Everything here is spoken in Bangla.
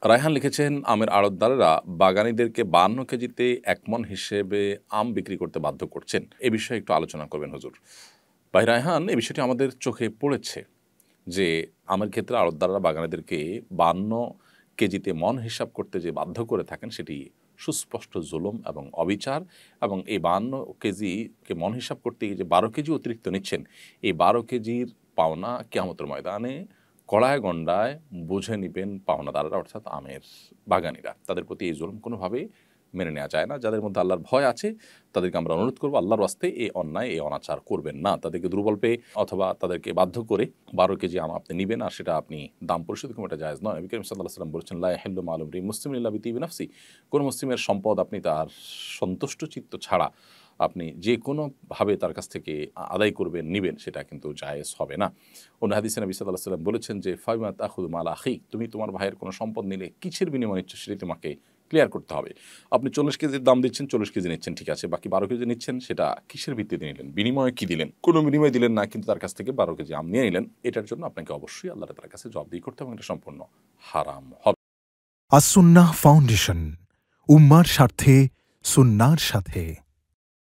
রায়হান লিখেছেন, আমের আড়তদারেরা বাগানীদেরকে 52 কেজিতে 1 মণ হিসেবে আম বিক্রি করতে বাধ্য করছেন। এ বিষয়ে একটু আলোচনা করবেন হুজুর। ভাই রায়হান, এই বিষয়টি আমাদের চোখে পড়েছে যে আমের ক্ষেত্রে আড়তদাররা বাগানীদেরকে 52 কেজিতে মণ হিসাব করতে যে বাধ্য করে থাকেন, সেটি সুস্পষ্ট জুলুম এবং অবিচার। এবং এই 52 কেজিকে মণ হিসাব করতে গিয়ে যে 12 কেজি অতিরিক্ত নিচ্ছেন, এই 12 কেজির পাওনা কিয়ামতের ময়দানে কড়ায় গণ্ডায় বুঝে নিবেন পাওনাদাররা, অর্থাৎ আমের বাগানীরা। তাদের প্রতি এই জুলুম কোনোভাবেই মেনে নেওয়া যায় না। যাদের মধ্যে আল্লাহর ভয় আছে তাদেরকে আমরা অনুরোধ করবো, আল্লাহর ওয়াস্তে এই অন্যায়, এই অনাচার করবেন না। তাদেরকে দুর্বল পেয়ে অথবা তাদেরকে বাধ্য করে 12 কেজি আম আপনি নিবেন আর সেটা আপনি দাম পরিশোধ করবেন, এটা জায়েজ নয়। নবী করিম সাল্লাল্লাহু আলাইহি ওয়াসাল্লাম বলেছেন, লা ইয়াহিল্লু মালু ইমরিইন মুসলিমিন ইল্লা বিতিবি নাফসি। কোনো মুসলিমের সম্পদ আপনি তার সন্তুষ্ট চিত্ত ছাড়া আপনি যে কোনোভাবে তার কাছ থেকে আদায় করবেন, নিবেন, সেটা কিন্তু জায়েজ হবে না। অন্য হাদিসে নবী সাল্লাল্লাহু আলাইহি ওয়াসাল্লাম বলেছেন যে, ফাইমা তাখুযু মাল আখিক, তুমি তোমার ভাইয়ের কোনো সম্পদ নিলে কিসের বিনিময়ে নিচ্ছ সেটি তোমাকে ক্লিয়ার করতে হবে। আপনি 40 কেজির দাম দিচ্ছেন, 40 কেজি নিচ্ছেন, ঠিক আছে, বাকি 12 কেজি নিচ্ছেন, সেটা কিসের ভিত্তিতে নিলেন, বিনিময়ে কি দিলেন? কোনো বিনিময় দিলেন না, কিন্তু তার কাছ থেকে 12 কেজি আম নিয়ে নিলেন। এটার জন্য আপনাকে অবশ্যই আল্লাহ তাআলার কাছে জবাবদিহি করতে হবে এবং এটা সম্পূর্ণ হারাম হবে। আস-সুন্নাহ ফাউন্ডেশন, উম্মার স্বার্থে সুন্নাহর সাথে।